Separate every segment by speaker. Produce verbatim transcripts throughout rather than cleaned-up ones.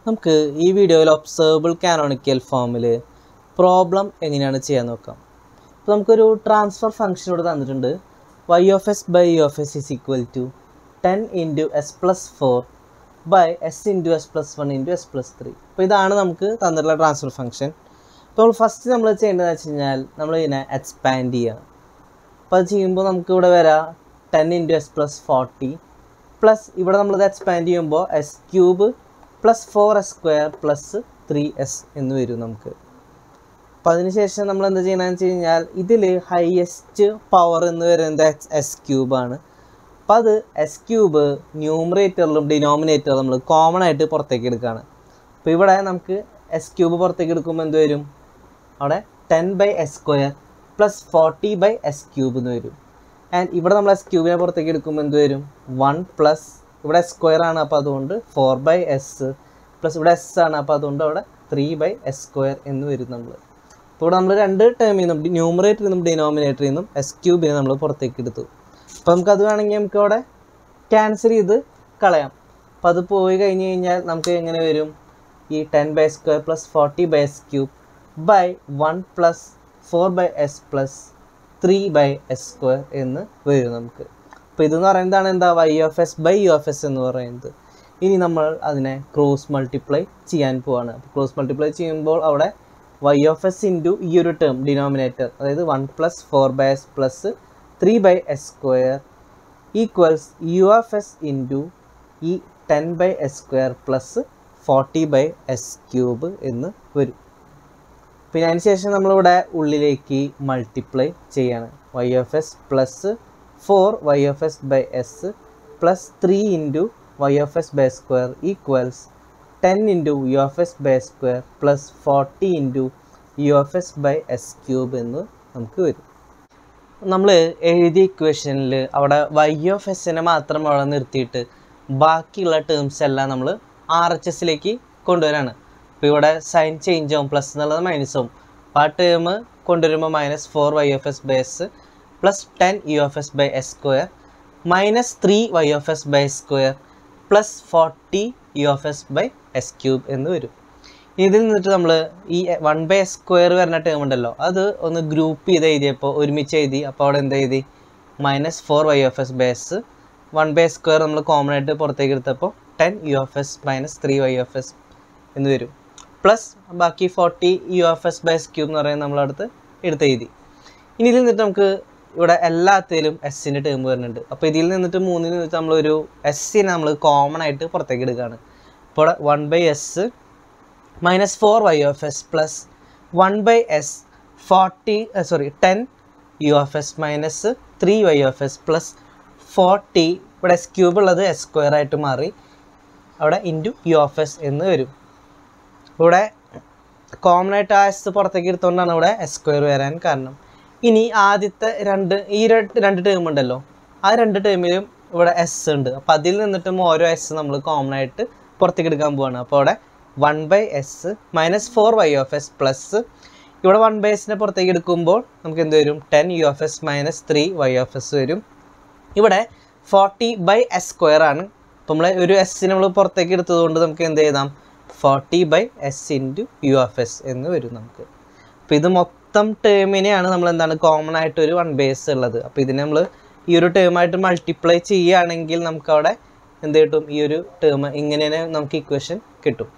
Speaker 1: നമുക്ക് ഈ വീഡിയോയിൽ ഒബ്സർവബിൾ കാനോണിക്കൽ ഫോമിൽ പ്രോബ്ലം എങ്ങനെയാണ് ചെയ്യാൻ നോക്കാം. അപ്പോൾ നമുക്കൊരു ട്രാൻസ്ഫർ ഫംഗ്ഷൻ ഇവിടെ തന്നിട്ടുണ്ട്. Y of S by U of S is equal to ten into S plus four by S into S plus one into S plus three. അപ്പോൾ ഇതാണ് നമുക്ക് തന്നിട്ടുള്ള ട്രാൻസ്ഫർ ഫംഗ്ഷൻ. അപ്പോൾ ഫസ്റ്റ് നമ്മൾ ചെയ്യേണ്ടതെന്ന് വെച്ച് കഴിഞ്ഞാൽ നമ്മൾ ഇതിനെ എക്സ്പാൻഡ് ചെയ്യുക. അപ്പോൾ അത് ചെയ്യുമ്പോൾ നമുക്ക് ഇവിടെ വരാം ten into S plus forty plus ഇവിടെ നമ്മളിത് എക്സ്പാൻഡ് ചെയ്യുമ്പോൾ S cube plus four S square plus three S എന്ന് വരും നമുക്ക്. അപ്പോൾ അതിനുശേഷം നമ്മൾ എന്താ ചെയ്യണമെന്ന് വെച്ച് കഴിഞ്ഞാൽ ഇതിൽ ഹയസ്റ്റ് പവർ എന്ന് പറയുന്നത് എസ് ക്യൂബാണ്. അപ്പോൾ അത് എസ് ക്യൂബ് ന്യൂമറേറ്ററിലും ഡിനോമിനേറ്ററിലും നമ്മൾ കോമൺ ആയിട്ട് പുറത്തേക്ക് എടുക്കുകയാണ്. അപ്പോൾ ഇവിടെ നമുക്ക് എസ് ക്യൂബ് പുറത്തേക്ക് എടുക്കുമ്പോൾ എന്ത് വരും? അവിടെ ten by S square plus forty by S cube എന്ന് വരും. ആൻഡ് ഇവിടെ നമ്മൾ എസ് ക്യൂബിനെ പുറത്തേക്ക് എടുക്കുമ്പോൾ എന്ത് വരും? വൺ പ്ലസ് ഇവിടെ എസ് സ്ക്വയർ ആണ്, അപ്പോൾ അതുകൊണ്ട് ഫോർ ബൈ എസ് പ്ലസ് ഇവിടെ എസ് ആണ്, അപ്പോൾ അതുകൊണ്ട് അവിടെ ത്രീ ബൈ എസ് സ്ക്വയർ എന്ന് വരും നമ്മൾ. അപ്പോൾ ഇവിടെ നമ്മൾ രണ്ട് ടേമിൽ നിന്നും ന്യൂമറേറ്ററിൽ നിന്നും ഡിനോമിനേറ്ററിൽ നിന്നും എസ് ക്യൂബിനെ നമ്മൾ പുറത്തേക്ക് എടുത്തു. അപ്പോൾ നമുക്കത് വേണമെങ്കിൽ നമുക്ക് അവിടെ ക്യാൻസൽ ചെയ്ത് കളയാം. അപ്പോൾ അത് പോയി കഴിഞ്ഞ് കഴിഞ്ഞാൽ നമുക്ക് എങ്ങനെ വരും? ഈ ten by square plus forty by S cube by one plus four by S plus three by S square എന്ന് വരും നമുക്ക്. അപ്പോൾ ഇതെന്ന് പറയുന്നതാണ് എന്താ? Y of S by U of S എന്ന് പറയുന്നത്. ഇനി നമ്മൾ അതിനെ ക്രോസ് മൾട്ടിപ്ലൈ ചെയ്യാൻ പോവാണ്. അപ്പോൾ ക്രോസ് മൾട്ടിപ്ലൈ ചെയ്യുമ്പോൾ അവിടെ വൈ ഓഫ് എസ് ഇൻറ്റു ഈ ഒരു ടേം ഡിനോമിനേറ്റർ, അതായത് one plus four by S plus three by S square equals u of s into ഈ ten by S square plus forty by S cube എന്ന് വരും. പിന്നെ അതിന് ശേഷം നമ്മളിവിടെ ഉള്ളിലേക്ക് മൾട്ടിപ്ലൈ ചെയ്യാണ്. Y of s plus four y of S by S plus three into y of S by square equals ten into u of S by square plus forty into u of S by S cube എന്ന് നമുക്ക് വരും. നമ്മൾ എഴുതിയ ഇക്വേഷനിൽ അവിടെ Y of എസിനെ മാത്രം അവിടെ നിർത്തിയിട്ട് ബാക്കിയുള്ള ടേംസ് എല്ലാം നമ്മൾ ആർ എച്ച് എസിലേക്ക് കൊണ്ടുവരാണ്. അപ്പോൾ ഇവിടെ സൈൻ ചേഞ്ച് ആവും, പ്ലസ് എന്നുള്ളത് മൈനസ് ആവും. അപ്പോൾ ആ ടേം കൊണ്ടുവരുമ്പോൾ minus four y of S by S plus ten u of S by S square minus three y of S by square plus forty u of S by S cube എന്ന് വരും. ഇതിൽ നിന്നിട്ട് നമ്മൾ ഈ one by S square വരുന്ന term ഉണ്ടല്ലോ, അത് ഒന്ന് ഗ്രൂപ്പ് ചെയ്ത് എഴുതിയപ്പോൾ ഒരുമിച്ച് എഴുതി. അപ്പോൾ അവിടെ എന്താ എഴുതി? Minus four y of S by s one by square നമ്മൾ കോമൺ ആയിട്ട് പുറത്തേക്ക് എടുത്തപ്പോൾ ten u of s minus three y of S എന്ന് വരും. പ്ലസ് ബാക്കി forty u of S by S cube എന്ന് പറയുന്നത് നമ്മളടുത്ത് എടുത്ത് എഴുതി. ഇനി ഇതിൽ നിന്നിട്ട് നമുക്ക് ഇവിടെ എല്ലാത്തിലും എസ്സിൻ്റെ ടേം വരുന്നുണ്ട്. അപ്പോൾ ഇതിൽ നിന്നിട്ട് മൂന്നിൽ നിന്നിട്ട് നമ്മളൊരു എസ്സിനെ നമ്മൾ കോമൺ ആയിട്ട് പുറത്തേക്ക് എടുക്കുകയാണ്. അപ്പോൾ ഇവിടെ one by s minus four y of s plus one by s forty sorry ten u of s minus three y of s plus forty ഇവിടെ എസ് ക്യൂബ് ഉള്ളത് എസ് സ്ക്വയർ ആയിട്ട് മാറി അവിടെ ഇൻറ്റു യു ഓഫ് എസ് എന്ന് വരും. ഇവിടെ common ആയിട്ട് ആ എസ് പുറത്തേക്ക് എടുത്തുകൊണ്ടാണ് ഇവിടെ എസ് സ്ക്വയർ വരാൻ കാരണം. ഇനി ആദ്യത്തെ രണ്ട് ഈ രണ്ട് ടേം ഉണ്ടല്ലോ, ആ രണ്ട് ടേമിലും ഇവിടെ എസ് ഉണ്ട്. അപ്പോൾ അതിൽ നിന്നിട്ടും ഓരോ എസ് നമ്മൾ കോമൺ ആയിട്ട് പുറത്തേക്ക് എടുക്കാൻ പോവാണ്. അപ്പോൾ ഇവിടെ one by s minus four y of s plus ഇവിടെ വൺ ബൈ എസിനെ പുറത്തേക്ക് എടുക്കുമ്പോൾ നമുക്ക് എന്ത് വരും? Ten u of s minus three y of s വരും. ഇവിടെ ഫോർട്ടി ബൈ എസ് സ്ക്വയർ ആണ്. അപ്പോൾ നമ്മൾ ഒരു എസ്സിനെ നമ്മൾ പുറത്തേക്ക് എടുത്തതുകൊണ്ട് നമുക്ക് എന്ത് ചെയ്താം? Forty by S into u of S എന്ന് വരും നമുക്ക്. അപ്പോൾ ഇത് മൊത്തം ടേമിനെയാണ് നമ്മൾ എന്താണ് കോമൺ ആയിട്ട് ഒരു വൺ ബൈ എസ് ഉള്ളത്. അപ്പോൾ ഇതിനെ നമ്മൾ ഈ ഒരു ടേമായിട്ട് മൾട്ടിപ്ലൈ ചെയ്യുകയാണെങ്കിൽ നമുക്ക് അവിടെ എന്ത് കിട്ടും? ഈ ഒരു ടേം ഇങ്ങനെ നമുക്ക് ഇക്വേഷൻ കിട്ടും.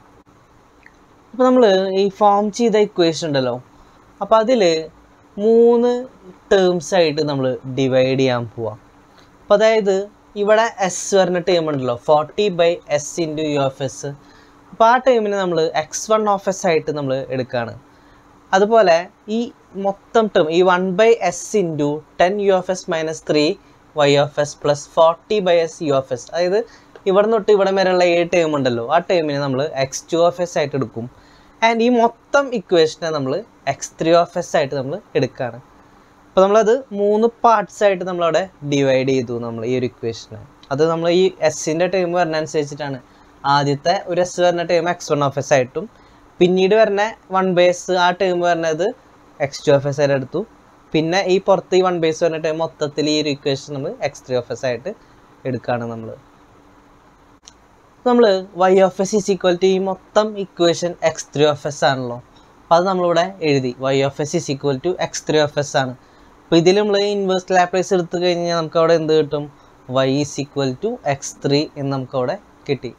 Speaker 1: അപ്പോൾ നമ്മൾ ഈ ഫോം ചെയ്ത ഇക്വേഷൻ ഉണ്ടല്ലോ, അപ്പോൾ അതിൽ മൂന്ന് ടേംസ് ആയിട്ട് നമ്മൾ ഡിവൈഡ് ചെയ്യാൻ പോവാം. അപ്പോൾ അതായത് ഇവിടെ എസ് വരുന്ന ടേം ഉണ്ടല്ലോ, forty by S into u of s. അപ്പോൾ ആ ടൈമിന് നമ്മൾ എക്സ് വൺ ഓഫ് എസ് ആയിട്ട് നമ്മൾ എടുക്കുകയാണ്. അതുപോലെ ഈ മൊത്തം ടേം ഈ one by S into ten u of s minus three y of s plus forty by s u of s, അതായത് ഇവിടെ തൊട്ട് ഇവിടെ വരെയുള്ള ഏ ടേം ഉണ്ടല്ലോ, ആ ടേമിനെ നമ്മൾ എക്സ് ടു ഓഫ് എസ് ആയിട്ട് എടുക്കും. ആൻഡ് ഈ മൊത്തം ഇക്വേഷനെ നമ്മൾ എക്സ് ത്രീ ഓഫ് എസ് ആയിട്ട് നമ്മൾ എടുക്കുകയാണ്. അപ്പോൾ നമ്മളത് മൂന്ന് പാർട്സ് ആയിട്ട് നമ്മളവിടെ ഡിവൈഡ് ചെയ്തു നമ്മൾ ഈ ഒരു ഇക്വേഷനെ. അത് നമ്മൾ ഈ എസ്സിൻ്റെ ടേം വരുന്നതനുസരിച്ചിട്ടാണ്. ആദ്യത്തെ ഒരു എസ് വരുന്ന term x one of s ആയിട്ടും പിന്നീട് വരുന്ന വൺ ബേസ് ആ ടേം വരുന്നത് എക്സ് ടു ഓഫ് എസ് ആയിട്ട് എടുത്തു. പിന്നെ ഈ പുറത്ത് ഈ വൺ ബേസ് വരുന്ന ടേം മൊത്തത്തിൽ ഈ ഒരു ഇക്വേഷൻ നമ്മൾ എക്സ് ത്രീ ഓഫ് എസ് ആയിട്ട് എടുക്കുകയാണ് നമ്മൾ. നമ്മൾ y of S is equal to ഈ മൊത്തം equation x three of s ആണല്ലോ. അപ്പോൾ അത് നമ്മളിവിടെ എഴുതി y of S is equal to x three of s ആണ്. അപ്പോൾ ഇതിൽ നമ്മൾ ഇൻവേഴ്സ് ലാപ്ലേസ് എടുത്തു കഴിഞ്ഞാൽ നമുക്ക് അവിടെ എന്ത് കിട്ടും? Y is equal to x three എന്ന് നമുക്കവിടെ കിട്ടി.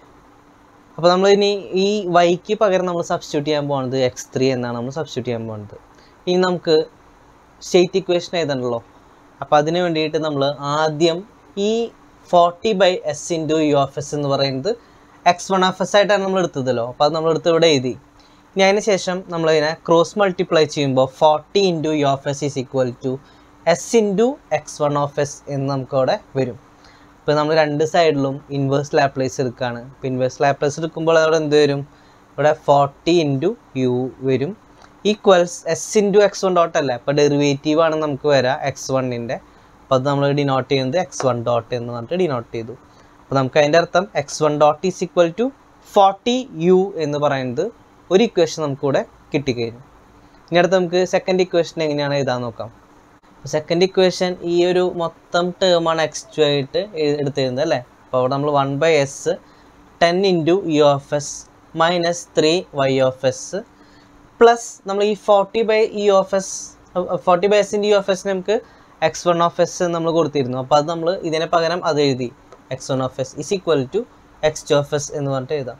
Speaker 1: അപ്പോൾ നമ്മൾ ഇനി ഈ വൈക്ക് പകരം നമ്മൾ സബ്സ്റ്റിറ്റ്യൂട്ട് ചെയ്യാൻ പോകുന്നത് എക്സ് ത്രീ എന്നാണ് നമ്മൾ സബ്സ്റ്റിറ്റ്യൂട്ട് ചെയ്യാൻ പോകുന്നത്. ഇനി നമുക്ക് സ്റ്റേറ്റ് ഇക്വേഷൻ എഴുതണ്ടല്ലോ. അപ്പോൾ അതിന് വേണ്ടിയിട്ട് നമ്മൾ ആദ്യം ഈ forty by S into u of S എന്ന് പറയുന്നത് എക്സ് വൺ ഓഫ് എസ് ആയിട്ടാണ് നമ്മൾ എടുത്തതല്ലോ. അപ്പോൾ അത് നമ്മളെടുത്ത് ഇവിടെ എഴുതി. ഇനി അതിന് ശേഷം നമ്മളതിനെ ക്രോസ് മൾട്ടിപ്ലൈ ചെയ്യുമ്പോൾ forty into u of S is equal to s into x one of S എന്ന് നമുക്കവിടെ വരും. ഇപ്പോൾ നമ്മൾ രണ്ട് സൈഡിലും ഇൻവേഴ്സ് ലാപ്ലേസ് എടുക്കുകയാണ്. ഇപ്പോൾ ഇൻവേഴ്സ് ലാപ്ലേസ് എടുക്കുമ്പോൾ അവിടെ എന്ത് വരും? ഇവിടെ ഫോർട്ടി ഇൻറ്റു യു വരും equals s into x one dot അല്ല. അപ്പോൾ ഡെറിവേറ്റീവ് ആണ് നമുക്ക് വരാം എക്സ് വണ്ണിൻ്റെ. അപ്പോൾ അത് നമ്മൾ ഡിനോട്ട് ചെയ്യുന്നത് എക്സ് വൺ ഡോട്ട് എന്ന് പറഞ്ഞിട്ട് ഡിനോട്ട് ചെയ്തു. അപ്പോൾ നമുക്ക് അതിൻ്റെ അർത്ഥം x one dot is equal to forty u എന്ന് പറയുന്നത് ഒരു ഇക്വേഷൻ നമുക്കിവിടെ കിട്ടിക്കഴിഞ്ഞു. ഇനി അടുത്ത് നമുക്ക് സെക്കൻഡ് ഇക്വേഷൻ എങ്ങനെയാണ് എഴുതാൻ നോക്കാം. സെക്കൻഡ് ഇക്വേഷൻ ഈ ഒരു മൊത്തം ടേമാണ് എക്സ് ടു ആയിട്ട് എടുത്തിരുന്നത് അല്ലേ. അപ്പോൾ അവിടെ നമ്മൾ one by s ten into u of s minus three y of s plus നമ്മൾ ഈ forty by e of s forty by S into u of s നമുക്ക് എക്സ് വൺ ഓഫ് എസ് നമ്മൾ കൊടുത്തിരുന്നു. അപ്പോൾ അത് നമ്മൾ ഇതിന് പകരം അത് എഴുതി x one of s is equal to x two of S എന്ന് പറഞ്ഞിട്ട് എഴുതാം.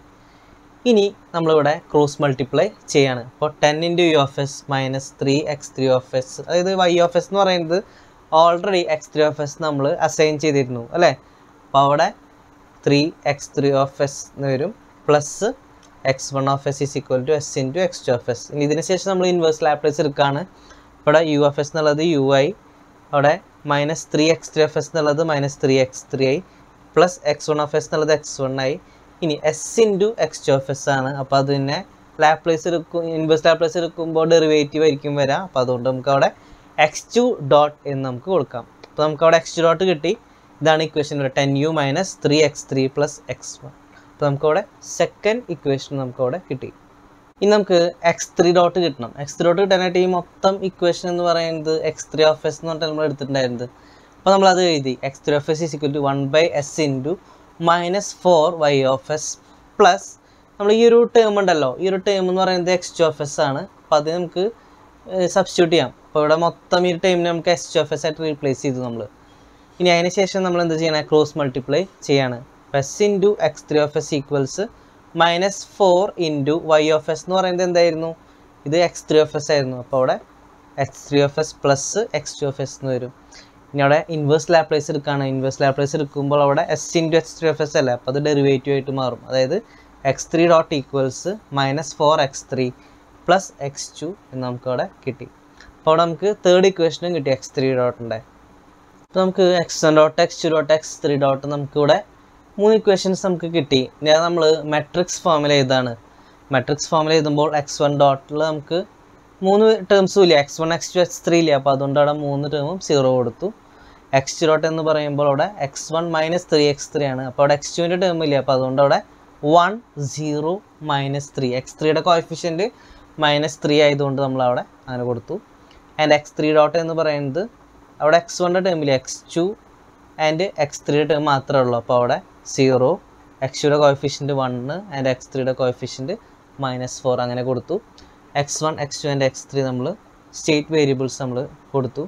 Speaker 1: ഇനി നമ്മളിവിടെ ക്രോസ് മൾട്ടിപ്ലൈ ചെയ്യാണ്. അപ്പോൾ ten into u of s minus three x three of s, അതായത് വൈ ഓഫ് എസ് എന്ന് പറയുന്നത് already x three of s നമ്മൾ അസൈൻ ചെയ്തിരുന്നു അല്ലേ. അപ്പോൾ അവിടെ three x three of S എന്ന് വരും plus x one of S is equal to s into x two of s. ഇനി ഇതിന് ശേഷം നമ്മൾ ഇൻവേഴ്സ് ലാപ്ലേസ് എടുക്കുകയാണ്. ഇവിടെ യു ഓഫ് എസ് എന്നുള്ളത് യു ആയി, അവിടെ minus three x three of s എന്നുള്ളത് മൈനസ് ത്രീ എക്സ് ത്രീ ആയി plus x one of s എന്നുള്ളത് എക്സ് വൺ ആയി. ഇനി s into x two of s ആണ്. അപ്പോൾ അത് പിന്നെ ലാപ്ലേസ് എടുക്കും ഇൻവേഴ്സ് ലാപ്ലേസ് എടുക്കുമ്പോൾ ഡെറിവേറ്റീവ് ആയിരിക്കും വരാം. അപ്പോൾ അതുകൊണ്ട് നമുക്ക് അവിടെ എക്സ് ടു ഡോട്ട് എന്ന് നമുക്ക് കൊടുക്കാം. അപ്പോൾ നമുക്ക് അവിടെ എക്സ് ടു ഡോട്ട് കിട്ടി. ഇതാണ് ഇക്വേഷൻ വരെ ten u minus three x three plus x one. അപ്പോൾ നമുക്കവിടെ സെക്കൻഡ് ഇക്വേഷൻ നമുക്കവിടെ കിട്ടി. ഇനി നമുക്ക് എക്സ് ത്രീ ഡോട്ട് കിട്ടണം. എക്സ് ത്രീ ഡോട്ട് കിട്ടാനായിട്ട് ഈ മൊത്തം ഇക്വേഷൻ എന്ന് പറയുന്നത് എക്സ് ത്രീ ഓഫ് എസ് എന്ന് പറഞ്ഞിട്ട് നമ്മൾ എടുത്തിട്ടുണ്ടായിരുന്നത്. അപ്പോൾ നമ്മളത് എഴുതി x three of S is equal to one by S into minus four y of s plus നമ്മൾ ഈ ഒരു ടേം ഉണ്ടല്ലോ, ഈ ഒരു ടേം എന്ന് പറയുന്നത് എക്സ് ടു ഓഫ് എസ് ആണ്. അപ്പോൾ അത് നമുക്ക് സബ്സ്റ്റിറ്റ്യൂട്ട് ചെയ്യാം. അപ്പോൾ ഇവിടെ മൊത്തം ഈ ടേമിനെ നമുക്ക് എക്സ് ടു ഓഫ് എസ് ആയിട്ട് റീപ്ലേസ് ചെയ്തു നമ്മൾ. ഇനി അതിന് ശേഷം നമ്മൾ എന്ത് ചെയ്യണം? ക്രോസ് മൾട്ടിപ്ലൈ ചെയ്യാണ്. S into x three of s equals minus four into y of S എന്ന് പറയുന്നത് എന്തായിരുന്നു? ഇത് എക്സ് ത്രീ ഓഫ് എസ് ആയിരുന്നു. അപ്പോൾ അവിടെ x three of s plus x two of S എന്ന് വരും. ഇനി അവിടെ ഇൻവേഴ്സ് ലാപ്ലേസ് എടുക്കുകയാണ്. ഇൻവേഴ്സ് ലാപ്ലേസ് എടുക്കുമ്പോൾ അവിടെ s into x three of s അല്ല. അപ്പോൾ അത് ഡെറിവേറ്റീവ് ആയിട്ട് മാറും. അതായത് x three dot equals minus four x three plus x two എന്ന് നമുക്ക് അവിടെ കിട്ടി. അപ്പോൾ അവിടെ നമുക്ക് തേർഡ് ഇക്വേഷനും കിട്ടി എക്സ് ത്രീ ഡോട്ടിൻ്റെ. അപ്പോൾ നമുക്ക് x one dot x two dot x three dot നമുക്കിവിടെ മൂന്ന് ഇക്വേഷൻസ് നമുക്ക് കിട്ടി. ഞാൻ നമ്മൾ മെട്രിക്സ് ഫോമിൽ എഴുതാണ്. മെട്രിക്സ് ഫോമിൽ എഴുതുമ്പോൾ എക്സ് വൺ ഡോട്ടിൽ നമുക്ക് മൂന്ന് ടേംസും ഇല്ല, x one x two x three ഇല്ല. അപ്പോൾ അതുകൊണ്ട് അവിടെ മൂന്ന് ടേമും സീറോ കൊടുത്തു. എക്സ് ടു ഡോട്ട് എന്ന് പറയുമ്പോൾ അവിടെ x one minus three x three ആണ്. അപ്പോൾ അവിടെ എക്സ് ടുവിൻ്റെ ടേം ഇല്ല. അപ്പോൾ അതുകൊണ്ട് അവിടെ one zero minus three x ത്രീയുടെ കോഎഫിഷ്യൻറ്റ് മൈനസ് ത്രീ ആയതുകൊണ്ട് നമ്മൾ അവിടെ അങ്ങനെ കൊടുത്തു. ആൻഡ് എക്സ് ത്രീ ഡോട്ട് എന്ന് പറയുന്നത് അവിടെ എക്സ് വണ്ണിൻ്റെ ടേമില്ല, എക്സ് ടു ആൻഡ് എക്സ് ത്രീയുടെ ടേം മാത്രമേ ഉള്ളൂ. അപ്പോൾ അവിടെ സീറോ, എക്സ് ടുയുടെ കോഎഫിഷ്യൻറ്റ് വണ്ണ് ആൻഡ് എക്സ് ത്രീയുടെ കോഎഫിഷ്യൻറ്റ് മൈനസ് ഫോർ അങ്ങനെ കൊടുത്തു. X one x two and x three നമ്മൾ സ്റ്റേറ്റ് വേരിയബിൾസ് നമ്മൾ കൊടുത്തു.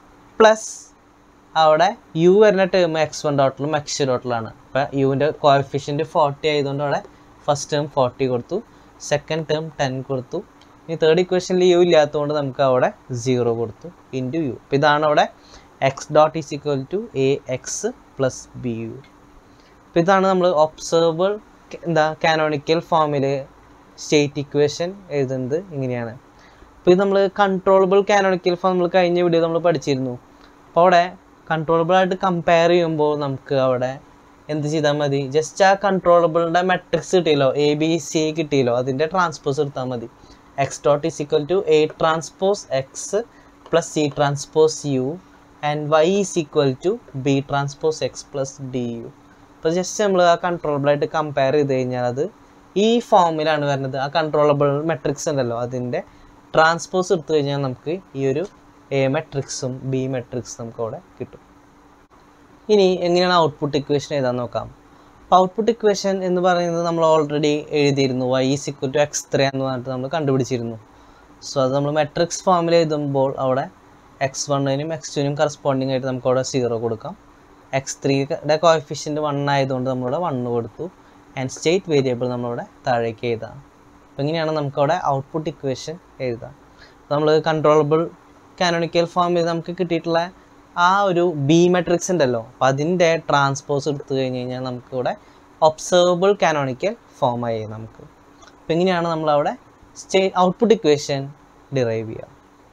Speaker 1: പ്ലസ് അവിടെ യു വരുന്ന ടേം എക്സ് വൺ ഡോട്ടിലും എക്സ് ടു ഡോട്ടിലാണ്. അപ്പോൾ യുവിൻ്റെ കോഎഫിഷ്യൻറ്റ് ഫോർട്ടി ആയതുകൊണ്ട് അവിടെ ഫസ്റ്റ് ടേം ഫോർട്ടി കൊടുത്തു, സെക്കൻഡ് ടേം ടെൻ കൊടുത്തു. ഇനി തേർഡ് ഇക്വേഷനിൽ യു ഇല്ലാത്തതുകൊണ്ട് നമുക്ക് അവിടെ സീറോ കൊടുത്തു ഇൻറ്റു യു. അപ്പോൾ ഇതാണ് അവിടെ x dot is equal to A x plus B u. അപ്പോൾ ഇതാണ് നമ്മൾ ഒബ്സർവബിൾ എന്താ കാനോണിക്കൽ ഫോമിൽ സ്റ്റേറ്റ് ഇക്വേഷൻ എഴുതുന്നത് ഇങ്ങനെയാണ്. അപ്പോൾ ഇത് നമ്മൾ കൺട്രോളബിൾ കാനോണിക്കൽ ഫോം നമ്മൾ കഴിഞ്ഞ വീഡിയോ നമ്മൾ പഠിച്ചിരുന്നു. അപ്പോൾ അവിടെ കൺട്രോളബിൾ ആയിട്ട് കമ്പയർ ചെയ്യുമ്പോൾ നമുക്ക് അവിടെ എന്ത് ചെയ്താൽ മതി? ജസ്റ്റ് ആ കൺട്രോളബിളിൻ്റെ മെട്രിക്സ് കിട്ടിയല്ലോ, എ ബി സി കിട്ടിയല്ലോ, അതിൻ്റെ ട്രാൻസ്പോസ് എടുത്താൽ മതി. X dot is equal to A transpose x plus C transpose u and y is equal to B transpose x plus D u. അപ്പോൾ ജസ്റ്റ് നമ്മൾ ആ കൺട്രോളബിളായിട്ട് കമ്പയർ ചെയ്ത് കഴിഞ്ഞാൽ അത് ഈ ഫോമിലാണ് വരുന്നത്. ആ കൺട്രോളബിൾ മെട്രിക്സ് ഉണ്ടല്ലോ അതിൻ്റെ ട്രാൻസ്പോസ് എടുത്തു കഴിഞ്ഞാൽ നമുക്ക് ഈ ഒരു എ മെട്രിക്സും ബി മെട്രിക്സും നമുക്ക് അവിടെ കിട്ടും. ഇനി എങ്ങനെയാണ് ഔട്ട്പുട്ട് ഇക്വേഷൻ എഴുതാൻ നോക്കാം. ഔട്ട്പുട്ട് ഇക്വേഷൻ എന്ന് പറയുന്നത് നമ്മൾ ഓൾറെഡി എഴുതിയിരുന്നു, y is equal to x three എന്ന് പറഞ്ഞിട്ട് നമ്മൾ കണ്ടുപിടിച്ചിരുന്നു. സോ അത് നമ്മൾ മെട്രിക്സ് ഫോമിൽ എഴുതുമ്പോൾ അവിടെ എക്സ് വണ്ണിനും എക്സ് ടുവിനും കറസ്പോണ്ടിങ് ആയിട്ട് നമുക്ക് അവിടെ സീറോ കൊടുക്കാം. എക്സ് ത്രീയുടെ കോഎഫിഷ്യൻറ്റ് വൺ ആയതുകൊണ്ട് നമ്മളിവിടെ വണ്ണ് കൊടുത്തു. ആൻഡ് സ്റ്റേറ്റ് വേരിയബിൾ നമ്മളിവിടെ താഴേക്ക് എഴുതാം. അപ്പോൾ ഇങ്ങനെയാണ് നമുക്കവിടെ ഔട്ട്പുട്ട് ഇക്വേഷൻ എഴുതാം. നമ്മൾ കൺട്രോളബിൾ കാനോണിക്കൽ ഫോമിൽ നമുക്ക് കിട്ടിയിട്ടുള്ള ആ ഒരു ബി മെട്രിക്സ് ഉണ്ടല്ലോ, അപ്പോൾ അതിൻ്റെ ട്രാൻസ്പോസ് എടുത്തു കഴിഞ്ഞ് കഴിഞ്ഞാൽ നമുക്കിവിടെ ഒബ്സർവബിൾ കാനോണിക്കൽ ഫോമായി നമുക്ക്. അപ്പോൾ ഇങ്ങനെയാണ് നമ്മളവിടെ സ്റ്റേ ഔട്ട്പുട്ട് ഇക്വേഷൻ ഡിറൈവ് ചെയ്യുക.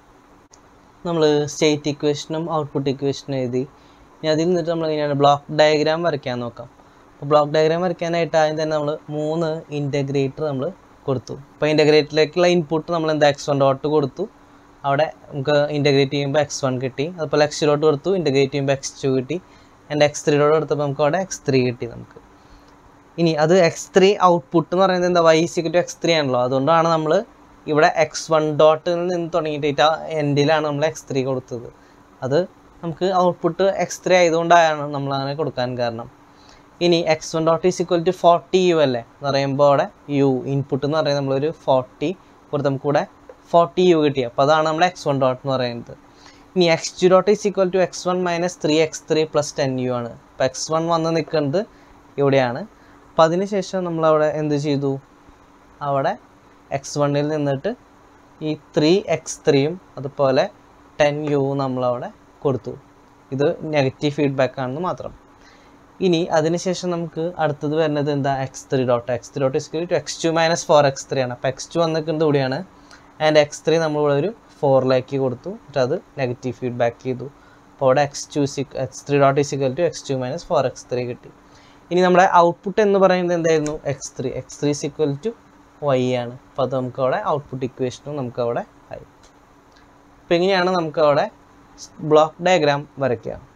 Speaker 1: നമ്മൾ സ്റ്റേറ്റ് ഇക്വേഷനും ഔട്ട്പുട്ട് ഇക്വേഷനും എഴുതി. ഇനി അതിൽ നിന്നിട്ട് നമ്മൾ ഇങ്ങനെയാണ് ബ്ലോക്ക് ഡയഗ്രാം വരയ്ക്കാൻ നോക്കാം. അപ്പോൾ ബ്ലോക്ക് ഡയഗ്രാം വരയ്ക്കാനായിട്ട് ആദ്യം തന്നെ നമ്മൾ മൂന്ന് ഇൻ്റഗ്രേറ്റർ നമ്മൾ കൊടുത്തു. അപ്പോൾ ഇൻ്റഗ്രേറ്ററിലേക്കുള്ള ഇൻപുട്ട് നമ്മൾ എന്താ എക്സ് വൺ ഡോട്ട് കൊടുത്തു, അവിടെ നമുക്ക് ഇൻ്റഗ്രേറ്റ് ചെയ്യുമ്പോൾ എക്സ് വൺ കിട്ടി. അതുപോലെ എക്സ് ഡോട്ട് കൊടുത്തു, ഇൻ്റഗ്രേറ്റ് ചെയ്യുമ്പോൾ എക്സ് ടു കിട്ടി. ആൻഡ് എക്സ് ത്രീ ഡോട്ട് കൊടുത്തപ്പോൾ നമുക്ക് അവിടെ എക്സ് ത്രീ കിട്ടി നമുക്ക്. ഇനി അത് എക്സ് ത്രീ ഔട്ട്പുട്ട് എന്ന് പറയുന്നത് എന്താ, y is equal to x three ആണല്ലോ. അതുകൊണ്ടാണ് നമ്മൾ ഇവിടെ എക്സ് വൺ ഡോട്ടിൽ നിന്ന് തുടങ്ങിയിട്ട് ആ എൻഡിലാണ് നമ്മൾ എക്സ് ത്രീ കൊടുത്തത്. അത് നമുക്ക് ഔട്ട്പുട്ട് എക്സ് ത്രീ ആയതുകൊണ്ടാണ് നമ്മൾ അങ്ങനെ കൊടുക്കാൻ കാരണം. ഇനി x one dot is equal to forty u അല്ലേ എന്ന് പറയുമ്പോൾ അവിടെ യു ഇൻപുട്ട് എന്ന് പറയുന്നത് നമ്മളൊരു ഫോർട്ടി കൊടുത്ത് നമുക്കിവിടെ ഫോർട്ടി യു കിട്ടി. അപ്പോൾ അതാണ് നമ്മുടെ എക്സ് വൺ ഡോട്ട് എന്ന് പറയുന്നത്. ഇനി x two dot is equal to x one minus three x three plus ten u ആണ്. അപ്പോൾ എക്സ് വൺ വന്ന് നിൽക്കുന്നത് ഇവിടെയാണ്. അപ്പോൾ അതിന് ശേഷം നമ്മളവിടെ എന്ത് ചെയ്തു, അവിടെ എക്സ് വണ്ണിൽ നിന്നിട്ട് ഈ ത്രീ എക്സ് ത്രീയും അതുപോലെ ടെൻ യു നമ്മളവിടെ കൊടുത്തു. ഇത് നെഗറ്റീവ് ഫീഡ്ബാക്ക് ആണെന്ന് മാത്രം. ഇനി അതിനുശേഷം നമുക്ക് അടുത്തത് വരുന്നത് എന്താ, x three dot x three dot is equal to x two minus four x three ആണ്. അപ്പോൾ എക്സ് ടു വന്നിരിക്കുന്നത് ഇവിടെയാണ്. ആൻഡ് എക്സ് ത്രീ നമ്മളിവിടെ ഒരു ഫോറിലേക്ക് കൊടുത്തു, എന്നിട്ട് അത് നെഗറ്റീവ് ഫീഡ്ബാക്ക് ചെയ്തു. അപ്പോൾ അവിടെ x two C x three dot is equal to x two minus four x three കിട്ടി. ഇനി നമ്മുടെ ഔട്ട്പുട്ട് എന്ന് പറയുന്നത് എന്തായിരുന്നു, x three x three is equal to y ആണ്. അപ്പോൾ അത് നമുക്ക് അവിടെ ഔട്ട്പുട്ട് ഇക്വേഷനും നമുക്ക് അവിടെ ആയി. അപ്പോൾ ഇങ്ങനെയാണ് നമുക്ക് അവിടെ ബ്ലോക്ക് ഡയഗ്രാം വരയ്ക്കുക.